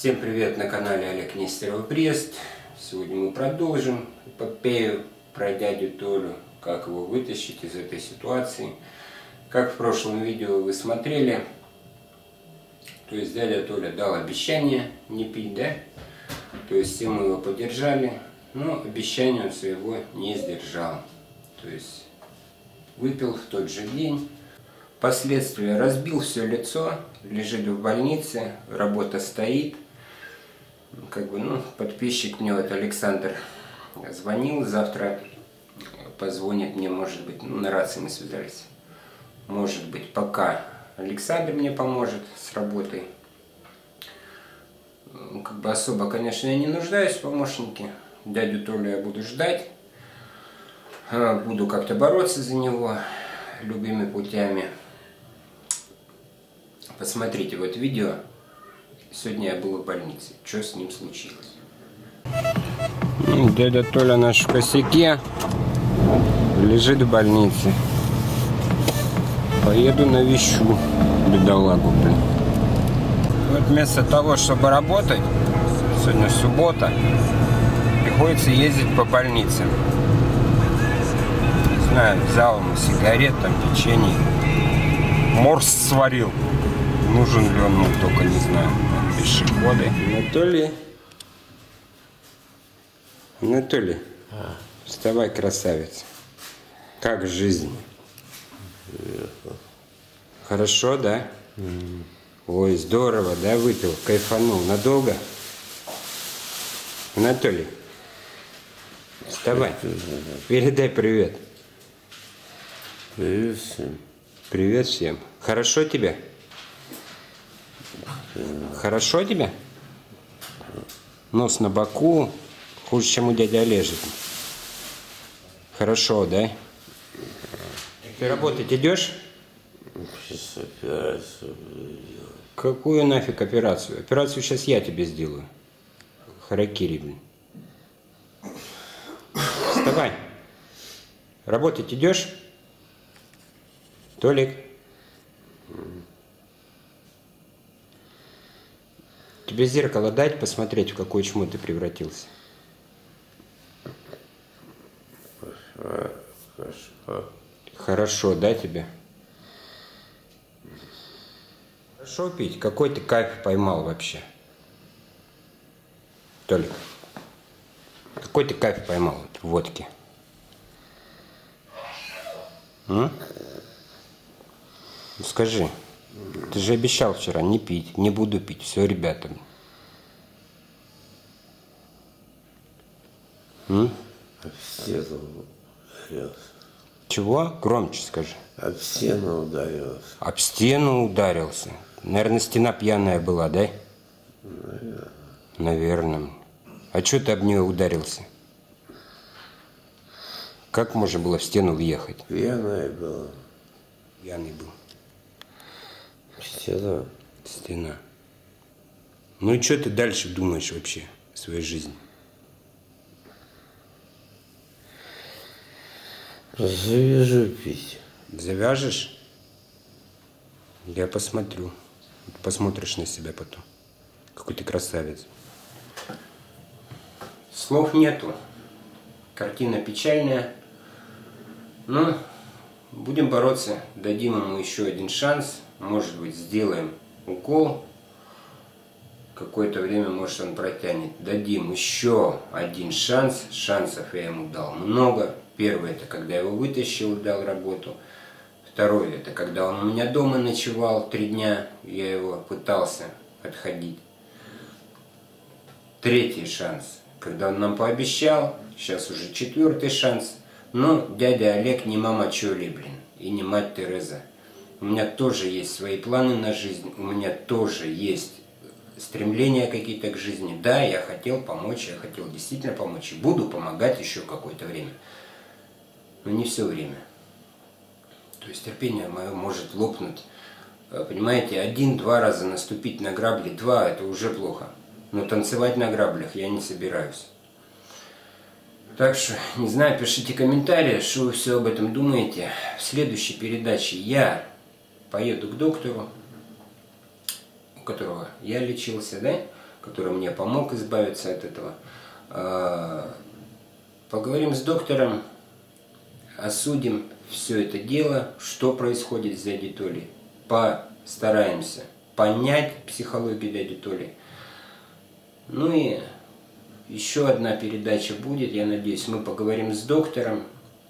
Всем привет, на канале Олег Нестеров Брест. Сегодня мы продолжим эпопею про дядю Толю, как его вытащить из этой ситуации. Как в прошлом видео вы смотрели, то есть дядя Толя дал обещание не пить, да? То есть все мы его поддержали, но обещание он своего не сдержал. То есть выпил в тот же день. Последствия: разбил все лицо, лежит в больнице, работа стоит. Подписчик мне, вот Александр, звонил, завтра позвонит мне, может быть, на рации мы связались. Может быть, пока Александр мне поможет с работой. Особо, конечно, я не нуждаюсь в помощнике. Дядю Толю я буду ждать. Буду как-то бороться за него любыми путями. Посмотрите вот видео. Сегодня я был в больнице. Что с ним случилось? Дядя Толя наш в косяке. Лежит в больнице. Поеду навещу бедолагу, блин. Вот вместо того, чтобы работать, сегодня суббота, приходится ездить по больницам. Не знаю, взял ему сигарет, там, печенье. Морс сварил. Нужен ли он, только не знаю. Пешеходы. Анатолий, вставай, красавец. Как жизнь? Хорошо, да? Ой, здорово, да, выпил, кайфанул. Надолго? Анатолий, вставай. Передай привет. Привет всем. Привет всем. Хорошо тебе? Хорошо тебе? Нос на боку, хуже, чем у дяди Олежи. Хорошо, да? Ты работать идешь? Сейчас операцию буду делать. Какую нафиг операцию? Операцию сейчас я тебе сделаю. Харакири, блин. Вставай. Работать идешь? Толик? Тебе зеркало дать, посмотреть, в какое чмо ты превратился? Хорошо. Хорошо, да, тебе? Хорошо пить? Какой ты кайф поймал вообще? Толик, какой ты кайф поймал в водке? Скажи. Ты же обещал вчера не пить, не буду пить. Все, ребятам. Об стену ударился. Чего? Громче скажи. Об стену ударился. Об стену ударился. Наверное, стена пьяная была, да? Наверное. А что ты об нее ударился? Как можно было в стену въехать? Пьяная была. Пьяный был. Стена. Стена. Ну и что ты дальше думаешь вообще в своей жизни? Завяжу пить. Завяжешь? Я посмотрю. Посмотришь на себя потом. Какой ты красавец. Слов нету. Картина печальная. Но будем бороться. Дадим ему еще один шанс. Может быть, сделаем укол. Какое-то время, может, он протянет. Дадим еще один шанс. Шансов я ему дал много. Первый — это когда я его вытащил, дал работу. Второй — это когда он у меня дома ночевал 3 дня. Я его пытался отходить. Третий шанс, когда он нам пообещал. Сейчас уже 4-й шанс. Но дядя Олег не мама Чоли, блин. И не мать Тереза. У меня тоже есть свои планы на жизнь, у меня тоже есть стремления какие-то к жизни. Да, я хотел помочь, я хотел действительно помочь. И буду помогать еще какое-то время. Но не все время. То есть терпение мое может лопнуть. Понимаете, 1-2 раза наступить на грабли, 2 это уже плохо. Но танцевать на граблях я не собираюсь. Так что, не знаю, пишите комментарии, что вы все об этом думаете. В следующей передаче я поеду к доктору, у которого я лечился, да? который мне помог избавиться от этого. Поговорим с доктором, осудим все это дело, что происходит с дядей Толей. Постараемся понять психологию дяди Толи. Ну и еще одна передача будет, я надеюсь, мы поговорим с доктором.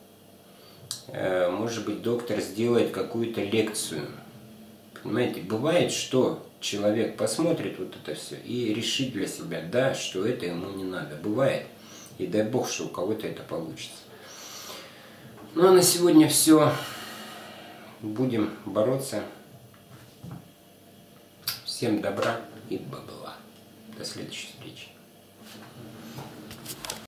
Может быть, доктор сделает какую-то лекцию. Понимаете, бывает, что человек посмотрит вот это все и решит для себя, да, что это ему не надо. Бывает. И дай бог, что у кого-то это получится. Ну а на сегодня все. Будем бороться. Всем добра и бабла. До следующей встречи.